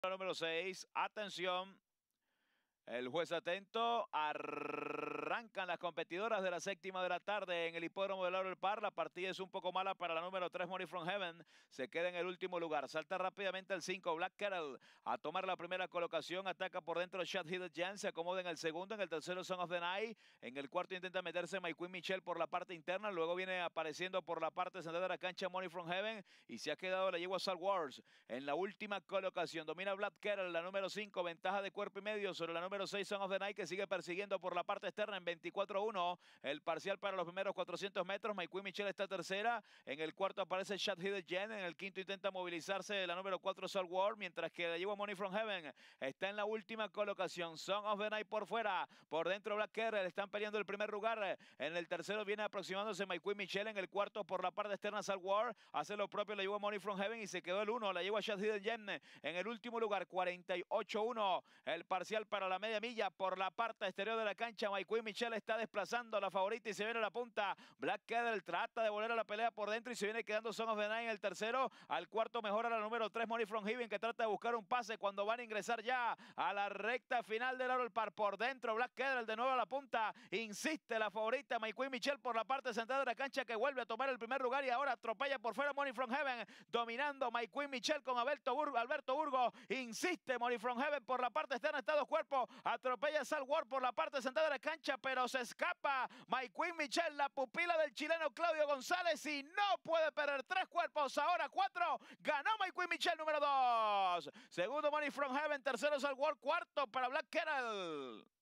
número 6. Atención. El juez atento. Arrancan las competidoras de la séptima de la tarde en el hipódromo de Laurel Park. La partida es un poco mala para la número 3, Money from Heaven. Se queda en el último lugar. Salta rápidamente el 5, Black Kettle, a tomar la primera colocación. Ataca por dentro Shad Hidden Jan. Se acomoda en el segundo. En el tercero, Son of the Night. En el cuarto intenta meterse My Queen Michelle por la parte interna. Luego viene apareciendo por la parte central de la cancha Money from Heaven. Y se ha quedado la yegua Salt Wars en la última colocación. Domina Black Kettle, la número 5. Ventaja de cuerpo y medio sobre la número 6, Son of the Night, que sigue persiguiendo por la parte externa en 24-1. El parcial para los primeros 400 metros. My Queen Michelle está tercera. En el cuarto aparece Shad Hidden Jen. En el quinto intenta movilizarse la número 4, Salt Wars. Mientras que la yegua Money from Heaven está en la última colocación. Son of the Night por fuera. Por dentro Black Kettle. Están peleando el primer lugar. En el tercero viene aproximándose My Queen Michelle. En el cuarto por la parte externa Salt Wars. Hace lo propio la yegua Money from Heaven y se quedó el 1. La yegua Shad Hidden Jen en el último lugar. 48-1. El parcial para la media milla por la parte exterior de la cancha. My Queen Michelle está desplazando a la favorita y se viene a la punta. Black Kettle trata de volver a la pelea por dentro y se viene quedando Son of the Night en el tercero. Al cuarto mejora la número 3, Money from Heaven, que trata de buscar un pase cuando van a ingresar ya a la recta final del Laurel Park. Por dentro Black Kettle de nuevo a la punta. Insiste la favorita My Queen Michelle por la parte central de la cancha, que vuelve a tomar el primer lugar y ahora atropella por fuera Money from Heaven. Dominando My Queen Michelle con Alberto Burgo. Insiste Money from Heaven por la parte externa. Está dos cuerpos. Atropella Salt Wars por la parte central de la cancha, pero se escapa My Queen Michelle, la pupila del chileno Claudio González, y no puede perder. 3 cuerpos, ahora 4. Ganó My Queen Michelle, número 2. Segundo Money from Heaven, tercero Salt Wars, cuarto para Black Kettle.